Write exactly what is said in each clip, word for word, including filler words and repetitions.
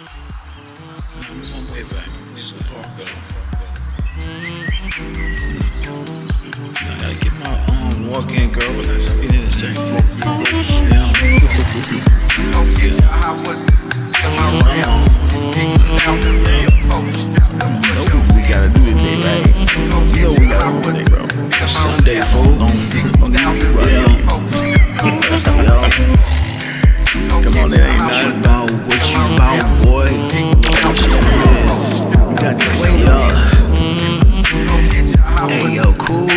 I'm on my way back. It's the park though. I gotta get my um walk-in girl. Relax. I'll be there in a second. Yeah. We gotta do this day, right? You know we gotta do it, bro. It's Sunday, fool. Yeah. Come on, there ain't nothing about what you about, boy. Got the clean up. Hey, yo, Cooley.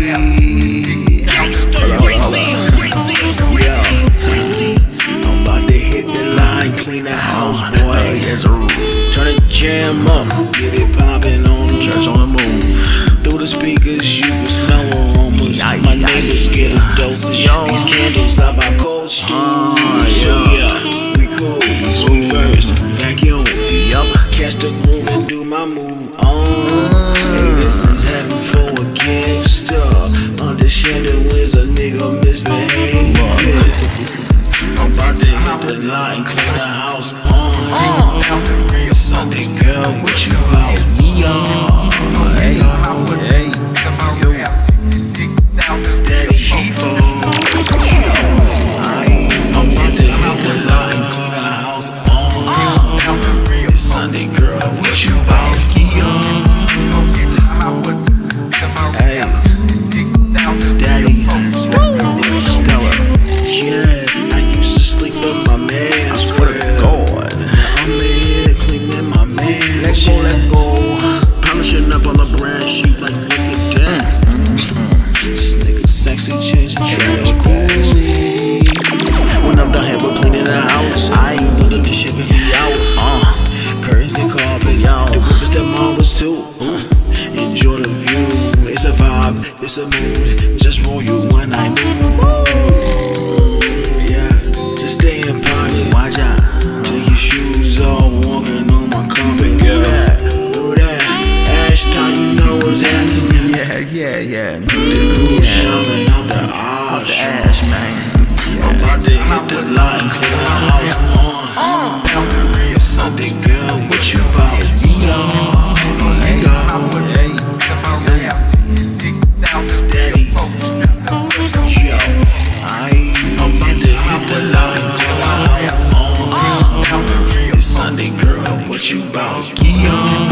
Hold on, hold on, hold on. Yeah. I'm about to hit the line, clean the house, boy. Turn the jam up, get it poppin' on the church on the move. Through the speakers, you can smell aromas. My neighbors get a dosage. These candles out by Cold Street. So yeah, we cool, sweet first, vacuum. Yup, catch the groove and do my move on. Hey, this is heaven for a gangster. Understand it when's a nigga misbehave. I'm about to hit the line, clean the house on. Sunday girl, what you about? Yeah, hey, hey, yo, steady evil. I'm about to hit the line, clean the house on. It's Sunday girl, what you about? Yeah, hey, steady, stellar. Yeah, I used to sleep with my man. I swear to God, I'm in here cleaning my man. Let go, let go. Polishing up on the brand sheet like look at that. This nigga sexy, changing trash. Cooley. When I'm done here with cleaning the house, I ain't put up the shit and be out. Uh, curtains and carpets, the rippers that mom was too. Uh, enjoy the view. It's a vibe, it's a mood. Just roll you when I move. Yeah, just stay in pocket. Watch out. Take your shoes off, walking on my carpet. Do that, do that. Ash time, you know what's happening. Yeah, yeah, yeah. The cool shining out the Off the ash. ash, man. I'm about to hit the line, clean the house on. It's Sunday girl, what you about? Yeah, hey, hey, steady. Yo, I, I'm about to hit the line, clean the house on. It's Sunday girl, what you about? Yeah.